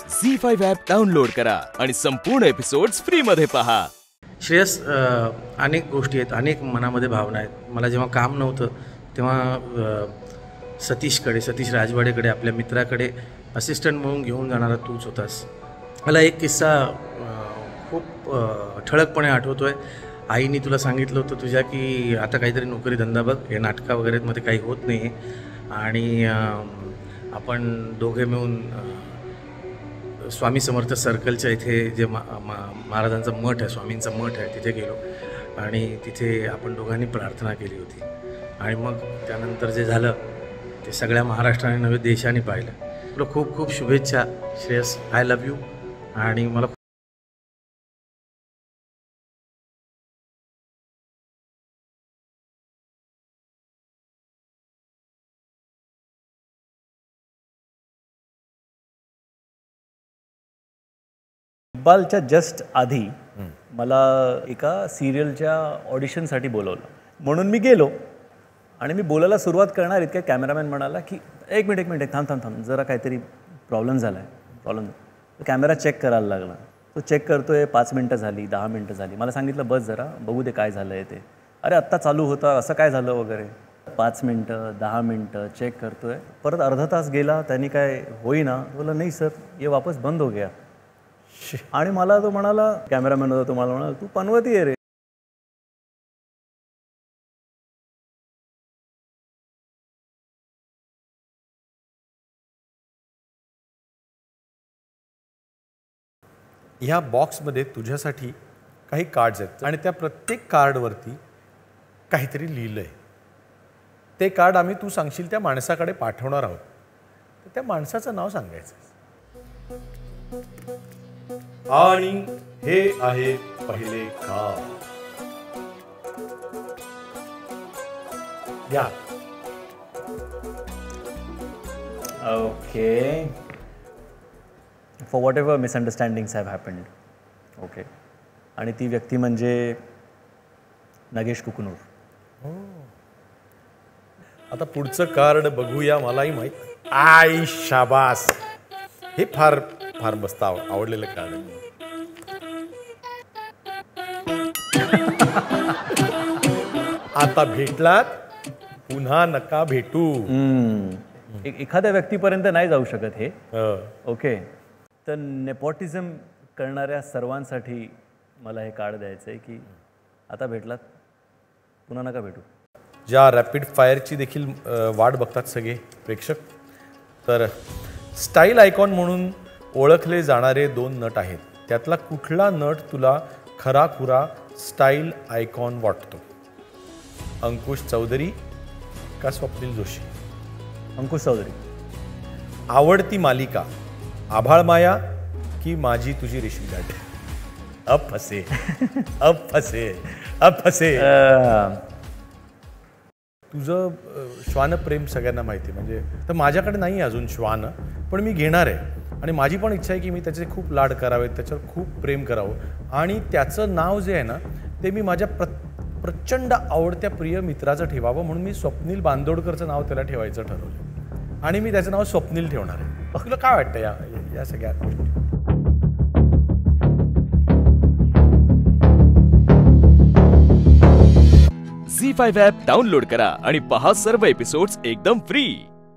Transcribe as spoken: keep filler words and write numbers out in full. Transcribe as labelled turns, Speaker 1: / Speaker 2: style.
Speaker 1: Zee five app download करा आणि संपूर्ण एपिसोड्स फ्री मध्ये पहा.
Speaker 2: श्रेयस, अनेक गोष्टी आहेत, अनेक मनामध्ये भावना आहेत. मला जेव्हा काम नव्हतं तेव्हा सतीशकडे सतीश राजवाडेकडे आपल्या मित्राकडे असिस्टंट म्हणून घेऊन जाणारा तूच होतास. मला एक किस्सा खूप ठळकपणे आठवतो आहे. आईने तुला सांगितलं होतं तुझ्या की आता काहीतरी नोकरी धंदा बघ, हे नाटका वगैरेमध्ये काही होत नाही आहे आणि आपण दोघे मिळून स्वामी समर्थ सर्कलच्या इथे जे मा मा महाराजांचा मठ आहे, स्वामींचा मठ आहे, तिथे गेलो आणि तिथे आपण दोघांनी प्रार्थना केली होती. आणि मग त्यानंतर जे झालं ते सगळ्या महाराष्ट्राने नव्हे देशाने पाहिलं. तुला खूप खूप शुभेच्छा श्रेयस. I love you. आणि मला
Speaker 3: इक्बालच्या जस्ट आधी मला एका सिरियलच्या ऑडिशनसाठी बोलवलं, म्हणून मी गेलो आणि मी बोलायला सुरुवात करणार इतक्या कॅमेरामॅन म्हणाला की एक मिनिट एक मिनिट थांब थांब थांब जरा काहीतरी प्रॉब्लेम झाला आहे प्रॉब्लेम कॅमेरा चेक करायला लागला. तो चेक करतो आहे. पाच मिनटं झाली, दहा मिनटं झाली. मला सांगितलं बस जरा बघू दे काय झालं आहे ते. अरे आत्ता चालू होता, असं काय झालं वगैरे. पाच मिनटं दहा मिनटं चेक करतो आहे. परत अर्धा तास गेला, त्यांनी काय होईना. बोला नाही सर ये वापस बंद हो गया. आणि मला तो म्हणाला, कॅमेरामॅन होता तो, मला म्हणाला तू पनवती आहे रे.
Speaker 4: ह्या बॉक्समध्ये तुझ्यासाठी काही कार्ड्स आहेत आणि त्या प्रत्येक कार्डवरती काहीतरी लिहिलं आहे. ते कार्ड आम्ही तू सांगशील त्या माणसाकडे पाठवणार आहोत. तर त्या माणसाचं नाव सांगायचं. आणि हे आहे पहिले कार्ड. या
Speaker 3: okay. For whatever misunderstandings have happened. Okay. आणि ती व्यक्ती म्हणजे नगेश कुकनूर.
Speaker 4: आता पुढचं कार्ड बघूया. मलाही माहीत. आय शाबास. हे फार फार मस्त आव आवडलेलं कार्ड. आता भेटलात पुन्हा नका भेटू.
Speaker 3: एखाद्या व्यक्तीपर्यंत नाही जाऊ शकत हे. ओके. तर नेपोटिझम करणाऱ्या सर्वांसाठी मला हे कार्ड द्यायचं आहे की आता भेटलात पुन्हा नका भेटू.
Speaker 4: ज्या रॅपिड फायरची देखील वाट बघतात सगळे प्रेक्षक. तर स्टाईल आयकॉन म्हणून ओळखले जाणारे दोन नट आहेत. त्यातला कुठला नट तुला खराखुरा स्टाईल आयकॉन वाटतो? अंकुश चौधरी का स्वप्नील जोशी?
Speaker 3: अंकुश चौधरी.
Speaker 4: आवडती मालिका आभाळ माया की माझी तुझी रेशीम गाठ? अब फसे अब फसे अब फसे. तुझं श्वान प्रेम सगळ्यांना माहिती आहे. म्हणजे तर माझ्याकडे नाही आहे अजून श्वान, पण मी घेणार आहे. आणि माझी पण इच्छा आहे की मी त्याचे खूप लाड करावेत, त्याच्यावर खूप प्रेम करावं. आणि त्याचं नाव जे आहे ना ते मी माझ्या प्र प्रचंड आवडत्या प्रिय मित्राचं ठेवावं, म्हणून मी स्वप्नील बांदोडकरचं नाव त्याला ठेवायचं ठरवलं. आणि मी त्याचं नाव स्वप्नील ठेवणार आहे. तुला काय वाटतं या या सगळ्या गोष्टी?
Speaker 1: झी फाइव्ह ॲप डाउनलोड करा आणि पहा सर्व एपिसोड्स एकदम फ्री.